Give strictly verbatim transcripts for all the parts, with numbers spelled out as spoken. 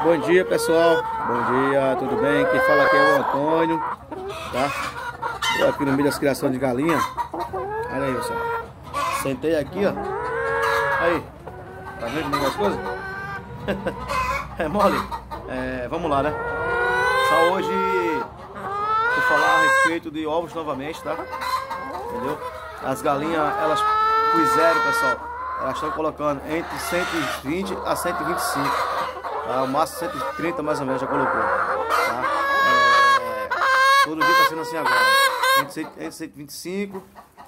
Bom dia, pessoal. Bom dia, tudo bem? Quem fala aqui é o Antônio, tá? Tô aqui no meio das criações de galinha. Olha aí, pessoal. Sentei aqui, ó. Aí. Tá vendo como é as coisas? É mole? É, vamos lá, né? Só hoje vou falar a respeito de ovos novamente, tá? Entendeu? As galinhas, elas puseram, pessoal. Elas estão colocando entre cento e vinte a cento e vinte e cinco. Tá? O máximo cento e trinta mais ou menos já colocou. Tá? É, todo dia está sendo assim agora. Entre cento e vinte e cinco,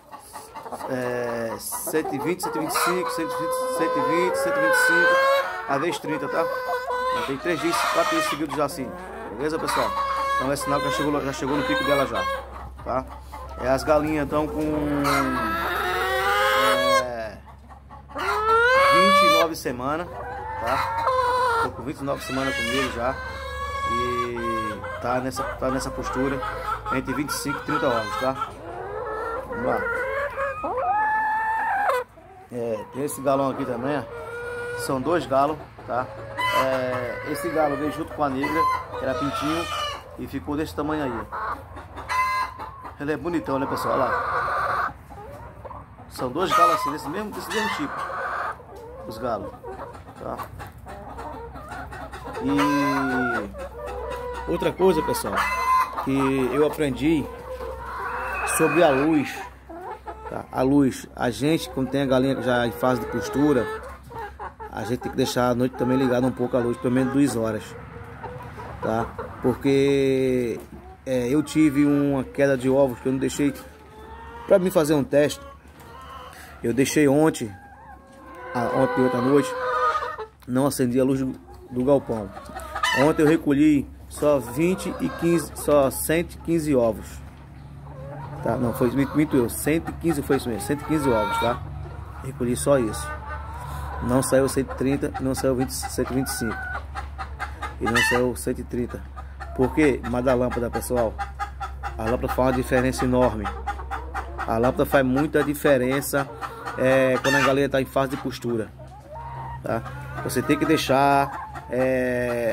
é, cento e vinte, cento e vinte e cinco, cento e vinte, cento e vinte, cento e vinte e cinco, a vez trinta, tá? Já tem três dias, quatro dias seguidos já assim. Beleza, pessoal? Então é sinal que já chegou, já chegou no pico dela já. Tá? É, as galinhas estão com é, vinte e nove semanas, tá? Tô com vinte e nove semanas comigo já. E tá nessa, tá nessa postura entre vinte e cinco e trinta ovos, tá? Vamos lá. É, tem esse galão aqui também, ó. São dois galos, tá? É, esse galo veio junto com a negra, que era pintinho, e ficou desse tamanho aí. Ele é bonitão, né, pessoal? Olha lá. São dois galos assim, desse mesmo, desse mesmo tipo. Os galos, tá? E outra coisa, pessoal, que eu aprendi sobre a luz, tá? A luz, a gente, quando tem a galinha já em fase de postura, a gente tem que deixar a noite também ligada um pouco a luz, pelo menos duas horas, tá? Porque é, eu tive uma queda de ovos que eu não deixei para mim fazer um teste. Eu deixei ontem, ontem outra noite, não acendi a luz do, do galpão. Ontem eu recolhi só vinte e quinze, só cento e quinze ovos. Tá? Não, foi muito eu, cento e quinze foi isso mesmo, cento e quinze ovos, tá? Recolhi só isso. Não saiu cento e trinta, não saiu vinte, cento e vinte e cinco. E não saiu cento e trinta. Por quê? Mas da lâmpada, pessoal, a lâmpada faz uma diferença enorme. A lâmpada faz muita diferença é, quando a galinha está em fase de postura, tá? Você tem que deixar é,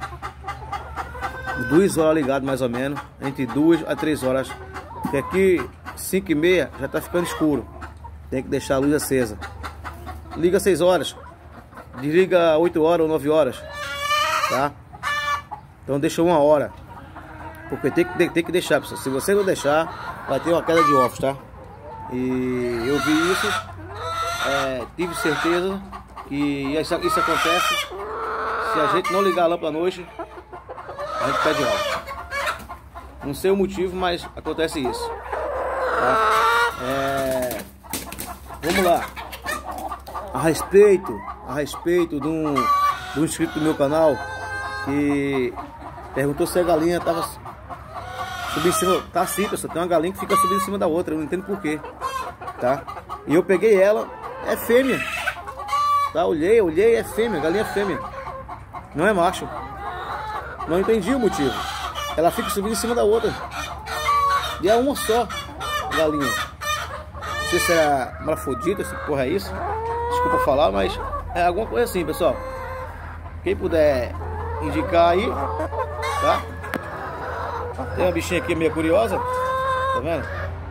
duas horas ligado mais ou menos, entre duas a três horas. Porque aqui cinco e meia já está ficando escuro. Tem que deixar a luz acesa. Liga seis horas, desliga oito horas ou nove horas, tá? Então deixa uma hora, porque tem que, tem que deixar, pessoal. Se você não deixar, vai ter uma queda de ovos, tá? E eu vi isso, é, tive certeza que isso, isso acontece se a gente não ligar a lâmpada à noite, a gente perde ovos. Não sei o motivo, mas acontece isso, tá? É, vamos lá. A respeito, a respeito de um, de um inscrito do meu canal que perguntou se a galinha estava subindo em cima. Tá assim, pessoal, tem uma galinha que fica subindo em cima da outra, eu não entendo porquê, tá? E eu peguei ela, é fêmea, tá? Olhei, olhei, é fêmea, galinha fêmea, não é macho. Não entendi o motivo. Ela fica subindo em cima da outra e é uma só galinha. Não sei se é malafodita, se porra é isso. Desculpa falar, mas é alguma coisa assim, pessoal. Quem puder indicar aí, tá? Tem uma bichinha aqui meio curiosa, tá vendo?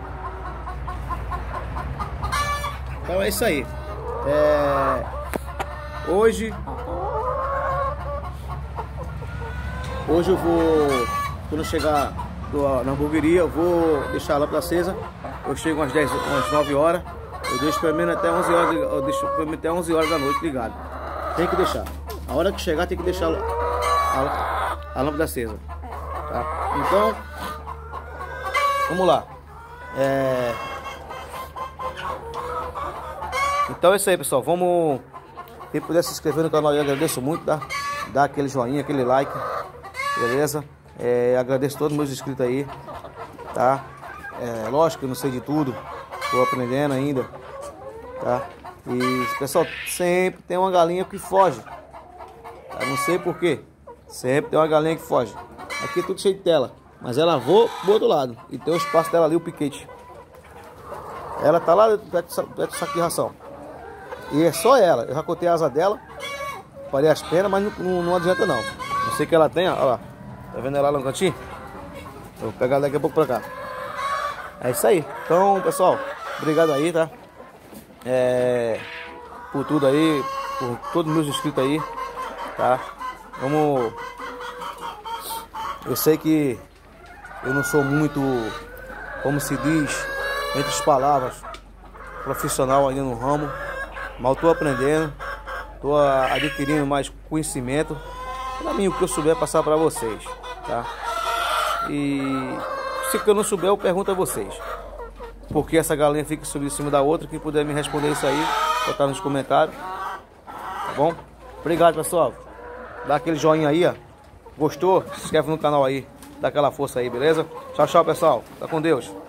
Então é isso aí. É... Hoje, hoje eu vou, quando chegar na hamburgueria, eu vou deixar a lâmpada acesa. Eu chego umas dez, umas nove horas. Eu deixo pelo menos até onze horas, eu deixo pelo menos até onze horas da noite ligado. Tem que deixar. A hora que chegar tem que deixar a, a, a lâmpada acesa, tá? Então, vamos lá. É... Então é isso aí, pessoal. Vamos. Quem puder se inscrever no canal, eu agradeço muito, tá? Dá aquele joinha, aquele like, beleza? É, agradeço a todos os meus inscritos aí, tá? É, lógico que eu não sei de tudo. Estou aprendendo ainda, tá? E pessoal, sempre tem uma galinha que foge, tá? Não sei porquê, sempre tem uma galinha que foge. Aqui é tudo cheio de tela, mas ela voa pro outro lado e tem o espaço dela ali, o piquete. Ela tá lá perto do saco de ração e é só ela. Eu já cortei a asa dela, parei as penas, mas não, não, não adianta não. sei que ela tem, ó lá. Tá vendo ela lá no cantinho? Eu vou pegar daqui a pouco pra cá. É isso aí. Então, pessoal, obrigado aí, tá? É, por tudo aí, por todos os meus inscritos aí, tá? Vamos... Eu sei que eu não sou muito, como se diz, entre as palavras, profissional ainda no ramo, mas eu tô aprendendo, tô adquirindo mais conhecimento, para mim o que eu souber passar para vocês, tá? E se eu não souber, eu pergunto a vocês, porque essa galinha fica subindo em cima da outra. Quem puder me responder isso aí, botar nos comentários, tá bom? Obrigado, pessoal, dá aquele joinha aí, ó. Gostou? Se inscreve no canal aí, dá aquela força aí, beleza? Tchau, tchau, pessoal, tá com Deus.